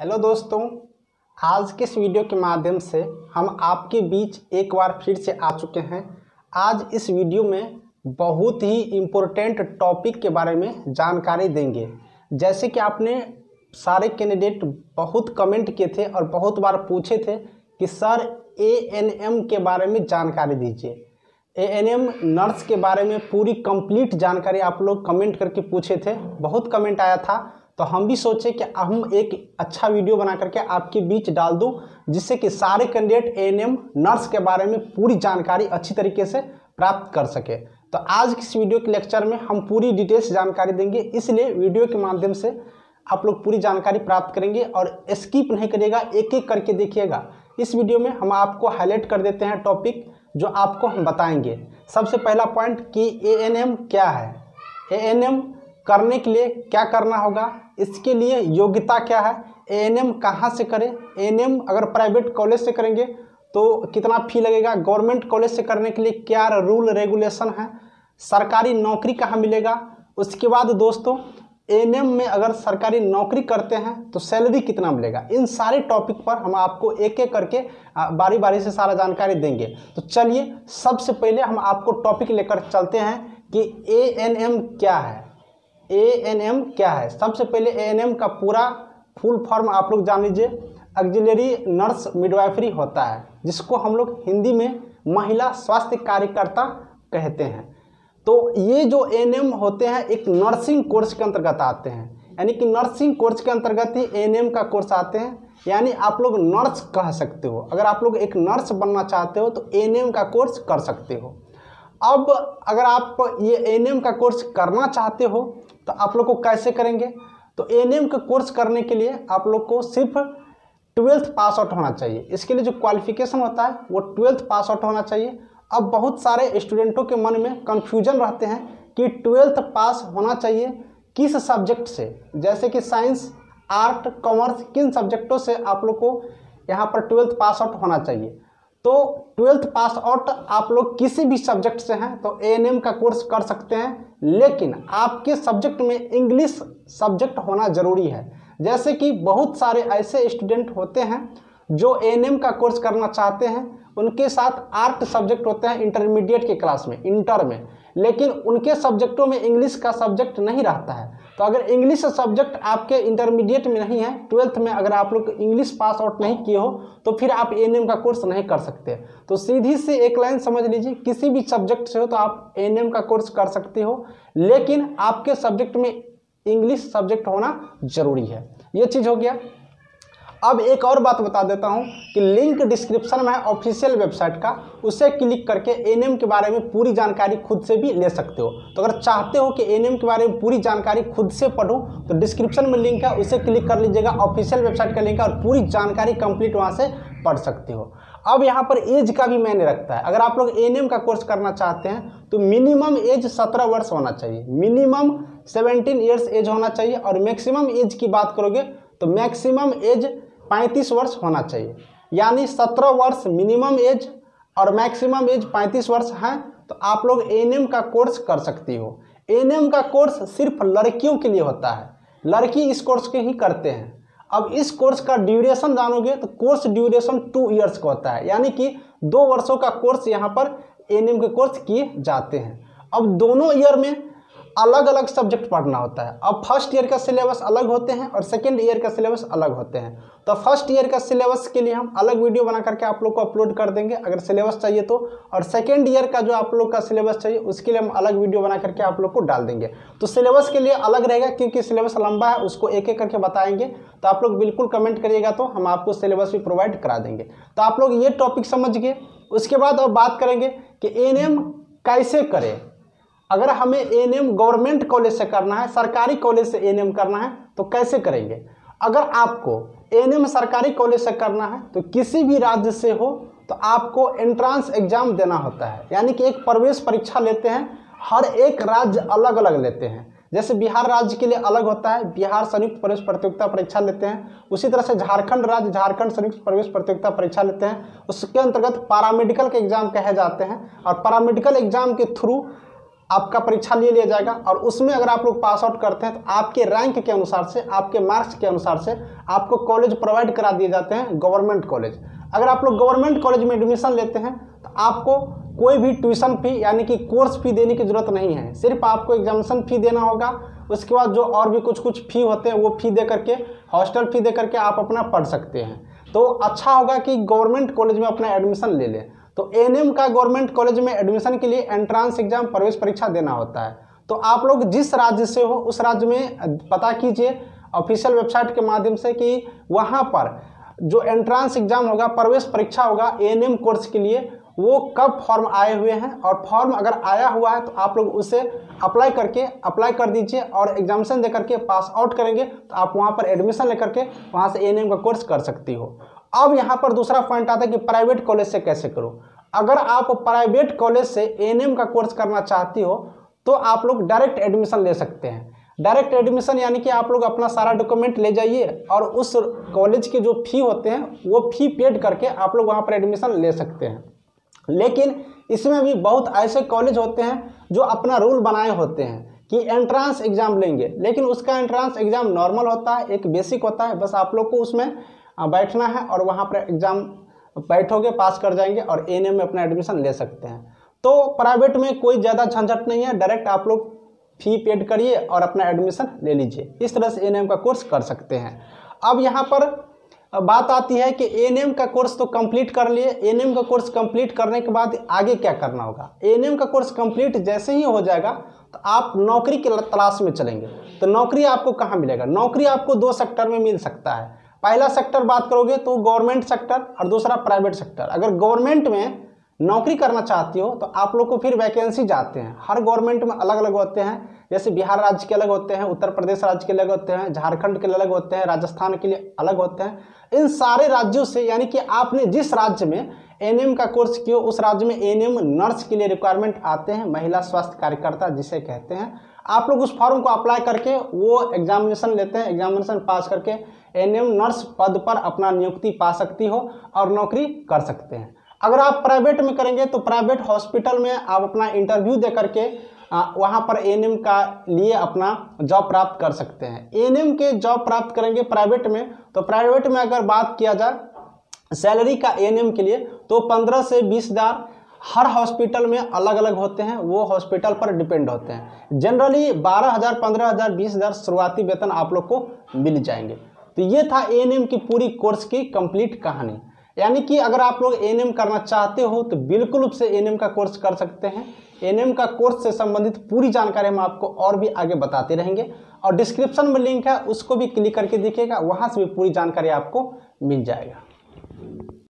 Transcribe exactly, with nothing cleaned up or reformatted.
Hello दोस्तों, आज के इस वीडियो के माध्यम से हम आपके बीच एक बार फिर से आ चुके हैं। आज इस वीडियो में बहुत ही इम्पोर्टेंट टॉपिक के बारे में जानकारी देंगे। जैसे कि आपने सारे कैंडिडेट बहुत कमेंट किए थे और बहुत बार पूछे थे कि सर ए एन एम के बारे में जानकारी दीजिए। ए एन एम नर्स के बारे में पूरी कंप्लीट जानकारी आप लोग कमेंट करके पूछे थे, बहुत कमेंट आया था। तो हम भी सोचे कि हम एक अच्छा वीडियो बना करके आपके बीच डाल दूं, जिससे कि सारे candidate A N M nurse के बारे में पूरी जानकारी अच्छी तरीके से प्राप्त कर सके। तो आज की इस वीडियो के लेक्चर में हम पूरी डिटेल्स जानकारी देंगे, इसलिए वीडियो के माध्यम से आप लोग पूरी जानकारी प्राप्त करेंगे और स्किप नहीं करिएगा, एक एक करके देखिएगा। इस वीडियो में हम आपको हाईलाइट कर देते हैं टॉपिक जो आपको हम बताएंगे। सबसे पहला पॉइंट कि ए एन एम क्या है, ए एन एम करने के लिए क्या करना होगा, इसके लिए योग्यता क्या है, ए एन एम कहाँ से करें, ए एन एम अगर प्राइवेट कॉलेज से करेंगे तो कितना फ़ी लगेगा, गवर्नमेंट कॉलेज से करने के लिए क्या रूल रेगुलेशन है, सरकारी नौकरी कहाँ मिलेगा। उसके बाद दोस्तों ए एन एम में अगर सरकारी नौकरी करते हैं तो सैलरी कितना मिलेगा। इन सारे टॉपिक पर हम आपको एक एक करके बारी बारी से सारा जानकारी देंगे। तो चलिए सबसे पहले हम आपको टॉपिक लेकर चलते हैं कि ए एन एम क्या है। ए एन एम क्या है, सबसे पहले ए एन एम का पूरा फुल फॉर्म आप लोग जान लीजिए। ऑक्सिलरी नर्स मिडवाइफरी होता है, जिसको हम लोग हिंदी में महिला स्वास्थ्य कार्यकर्ता कहते हैं। तो ये जो ए एन एम होते हैं एक नर्सिंग कोर्स के अंतर्गत आते हैं, यानी कि नर्सिंग कोर्स के अंतर्गत ही ए एन एम का कोर्स आते हैं। यानी आप लोग नर्स कह सकते हो, अगर आप लोग एक नर्स बनना चाहते हो तो ए एन एम का कोर्स कर सकते हो। अब अगर आप ये ए एन एम का कोर्स करना चाहते हो तो आप लोग को कैसे करेंगे, तो ए एन एम का कोर्स करने के लिए आप लोग को सिर्फ ट्वेल्थ पास आउट होना चाहिए। इसके लिए जो क्वालिफिकेशन होता है वो ट्वेल्थ पास आउट होना चाहिए। अब बहुत सारे स्टूडेंटों के मन में कन्फ्यूजन रहते हैं कि ट्वेल्थ पास होना चाहिए किस सब्जेक्ट से, जैसे कि साइंस, आर्ट, कॉमर्स, किन सब्जेक्टों से आप लोग को यहाँ पर ट्वेल्थ पास आउट होना चाहिए। तो ट्वेल्थ पास आउट आप लोग किसी भी सब्जेक्ट से हैं तो ए एन एम का कोर्स कर सकते हैं, लेकिन आपके सब्जेक्ट में इंग्लिश सब्जेक्ट होना ज़रूरी है। जैसे कि बहुत सारे ऐसे स्टूडेंट होते हैं जो ए एन एम का कोर्स करना चाहते हैं, उनके साथ आर्ट सब्जेक्ट होते हैं इंटरमीडिएट के क्लास में, इंटर में, लेकिन उनके सब्जेक्टों में इंग्लिश का सब्जेक्ट नहीं रहता है। तो अगर इंग्लिश सब्जेक्ट आपके इंटरमीडिएट में नहीं है, ट्वेल्थ में अगर आप लोग इंग्लिश पास आउट नहीं किए हो तो फिर आप ए एन एम का कोर्स नहीं कर सकते। तो सीधी से एक लाइन समझ लीजिए, किसी भी सब्जेक्ट से हो तो आप ए एन एम का कोर्स कर सकते हो, लेकिन आपके सब्जेक्ट में इंग्लिश सब्जेक्ट होना जरूरी है। ये चीज़ हो गया। अब एक और बात बता देता हूं कि लिंक डिस्क्रिप्शन में है ऑफिशियल वेबसाइट का, उसे क्लिक करके ए एन एम के बारे में पूरी जानकारी खुद से भी ले सकते हो। तो अगर चाहते हो कि ए एन एम के बारे में पूरी जानकारी खुद से पढूं तो डिस्क्रिप्शन में लिंक है, उसे क्लिक कर लीजिएगा। ऑफिशियल वेबसाइट का लिंक है और पूरी जानकारी कंप्लीट वहाँ से पढ़ सकते हो। अब यहाँ पर एज का भी मायने रखता है। अगर आप लोग ए एन एम का कोर्स करना चाहते हैं तो मिनिमम एज सत्रह वर्ष होना चाहिए, मिनिमम सेवनटीन ईयर्स एज होना चाहिए। और मैक्सिमम एज की बात करोगे तो मैक्सिमम एज पैंतीस वर्ष होना चाहिए। यानी सत्रह वर्ष मिनिमम एज और मैक्सिमम एज पैंतीस वर्ष है तो आप लोग ए एन एम का कोर्स कर सकती हो। ए एन एम का कोर्स सिर्फ लड़कियों के लिए होता है, लड़की इस कोर्स के ही करते हैं। अब इस कोर्स का ड्यूरेशन जानोगे तो कोर्स ड्यूरेशन टू इयर्स का होता है, यानी कि दो वर्षों का कोर्स यहाँ पर ए एन एम के कोर्स किए जाते हैं। अब दोनों ईयर में अलग अलग सब्जेक्ट पढ़ना होता है। अब फर्स्ट ईयर का सिलेबस अलग होते हैं और सेकेंड ईयर का सिलेबस अलग होते हैं। तो फर्स्ट ईयर का सिलेबस के लिए हम अलग वीडियो बना करके आप लोग को अपलोड कर देंगे अगर सिलेबस चाहिए तो, और सेकेंड ईयर का जो आप लोग का सिलेबस चाहिए उसके लिए हम अलग वीडियो बना करके आप लोग को डाल देंगे। तो सिलेबस के लिए अलग रहेगा क्योंकि सिलेबस लंबा है, उसको एक एक करके बताएंगे। तो आप लोग बिल्कुल कमेंट करिएगा तो हम आपको सिलेबस भी प्रोवाइड करा देंगे। तो आप लोग ये टॉपिक समझ गए। उसके बाद अब बात करेंगे कि ए एन एम कैसे करें। अगर हमें A N M government college से करना है, सरकारी कॉलेज से ए एन एम करना है तो कैसे करेंगे। अगर आपको ए एन एम सरकारी कॉलेज से करना है तो किसी भी राज्य से हो तो आपको एंट्रेंस एग्जाम देना होता है, यानी कि एक प्रवेश परीक्षा लेते हैं। हर एक राज्य अलग अलग लेते हैं। जैसे बिहार राज्य के लिए अलग होता है, बिहार संयुक्त प्रवेश प्रतियोगिता परीक्षा लेते हैं। उसी तरह से झारखंड राज्य झारखंड संयुक्त प्रवेश प्रतियोगिता परीक्षा लेते हैं। उसके अंतर्गत पैरामेडिकल के एग्जाम कहे जाते हैं और पैरामेडिकल एग्जाम के थ्रू आपका परीक्षा ले लिया जाएगा और उसमें अगर आप लोग पास आउट करते हैं तो आपके रैंक के अनुसार से, आपके मार्क्स के अनुसार से आपको कॉलेज प्रोवाइड करा दिए जाते हैं, गवर्नमेंट कॉलेज। अगर आप लोग गवर्नमेंट कॉलेज में एडमिशन लेते हैं तो आपको कोई भी ट्यूशन फी यानी कि कोर्स फी देने की जरूरत नहीं है, सिर्फ आपको एग्जामिनेशन फी देना होगा। उसके बाद जो और भी कुछ कुछ फी होते हैं वो फी दे करके, हॉस्टल फी दे करके आप अपना पढ़ सकते हैं। तो अच्छा होगा कि गवर्नमेंट कॉलेज में अपना एडमिशन ले लें। तो ए एन एम का गवर्नमेंट कॉलेज में एडमिशन के लिए एंट्रांस एग्जाम, प्रवेश परीक्षा देना होता है। तो आप लोग जिस राज्य से हो उस राज्य में पता कीजिए ऑफिशियल वेबसाइट के माध्यम से कि वहाँ पर जो एंट्रांस एग्जाम होगा, प्रवेश परीक्षा होगा ए एन एम कोर्स के लिए, वो कब फॉर्म आए हुए हैं, और फॉर्म अगर आया हुआ है तो आप लोग उसे अप्लाई करके अप्लाई कर दीजिए और एग्जामिनेशन दे करके पास आउट करेंगे तो आप वहाँ पर एडमिशन लेकर के वहाँ से ए एन एम का कोर्स कर सकती हो। अब यहाँ पर दूसरा पॉइंट आता है कि प्राइवेट कॉलेज से कैसे करो। अगर आप प्राइवेट कॉलेज से ए एन एम का कोर्स करना चाहती हो तो आप लोग डायरेक्ट एडमिशन ले सकते हैं। डायरेक्ट एडमिशन यानी कि आप लोग अपना सारा डॉक्यूमेंट ले जाइए और उस कॉलेज के जो फी होते हैं वो फी पेड करके आप लोग वहाँ पर एडमिशन ले सकते हैं। लेकिन इसमें भी बहुत ऐसे कॉलेज होते हैं जो अपना रूल बनाए होते हैं कि एंट्रांस एग्जाम लेंगे, लेकिन उसका एंट्रांस एग्जाम नॉर्मल होता है, एक बेसिक होता है, बस आप लोग को उसमें बैठना है और वहाँ पर एग्जाम बैठोगे, पास कर जाएंगे और ए एन एम में अपना एडमिशन ले सकते हैं। तो प्राइवेट में कोई ज़्यादा झंझट नहीं है, डायरेक्ट आप लोग फी पेड करिए और अपना एडमिशन ले लीजिए। इस तरह से ए एन एम का कोर्स कर सकते हैं। अब यहाँ पर बात आती है कि ए एन एम का कोर्स तो कंप्लीट कर लिए, ए एन एम का कोर्स कंप्लीट करने के बाद आगे क्या करना होगा। ए एन एम का कोर्स कंप्लीट जैसे ही हो जाएगा तो आप नौकरी के तलाश में चलेंगे। तो नौकरी आपको कहाँ मिलेगा? नौकरी आपको दो सेक्टर में मिल सकता है। पहला सेक्टर बात करोगे तो गवर्नमेंट सेक्टर और दूसरा प्राइवेट सेक्टर। अगर गवर्नमेंट में नौकरी करना चाहती हो तो आप लोग को फिर वैकेंसी जाते हैं, हर गवर्नमेंट में अलग अलग होते हैं। जैसे बिहार राज्य के अलग होते हैं, उत्तर प्रदेश राज्य के अलग होते हैं, झारखंड के अलग होते हैं, राजस्थान के लिए अलग होते हैं। इन सारे राज्यों से यानी कि आपने जिस राज्य में ए एन एम का कोर्स किया उस राज्य में ए एन एम नर्स के लिए रिक्वायरमेंट आते हैं, महिला स्वास्थ्य कार्यकर्ता जिसे कहते हैं। आप लोग उस फॉर्म को अप्लाई करके वो एग्जामिनेशन लेते हैं, एग्जामिनेशन पास करके ए एन एम नर्स पद पर अपना नियुक्ति पा सकती हो और नौकरी कर सकते हैं। अगर आप प्राइवेट में करेंगे तो प्राइवेट हॉस्पिटल में आप अपना इंटरव्यू दे करके वहाँ पर ए एन एम का लिए अपना जॉब प्राप्त कर सकते हैं। ए एन एम के जॉब प्राप्त करेंगे प्राइवेट में तो प्राइवेट में अगर बात किया जाए सैलरी का ए एन एम के लिए तो पंद्रह से बीस हज़ार हर हॉस्पिटल में अलग अलग होते हैं, वो हॉस्पिटल पर डिपेंड होते हैं। जनरली बारह हज़ार पंद्रह हज़ार बीस हज़ार शुरुआती वेतन आप लोग को मिल जाएंगे। तो ये था ए एन एम की पूरी कोर्स की कंप्लीट कहानी। यानी कि अगर आप लोग ए एन एम करना चाहते हो तो बिल्कुल रूप से ए एन एम का कोर्स कर सकते हैं। ए एन एम का कोर्स से संबंधित पूरी जानकारी हम आपको और भी आगे बताते रहेंगे और डिस्क्रिप्शन में लिंक है उसको भी क्लिक करके देखिएगा, वहाँ से भी पूरी जानकारी आपको मिल जाएगा।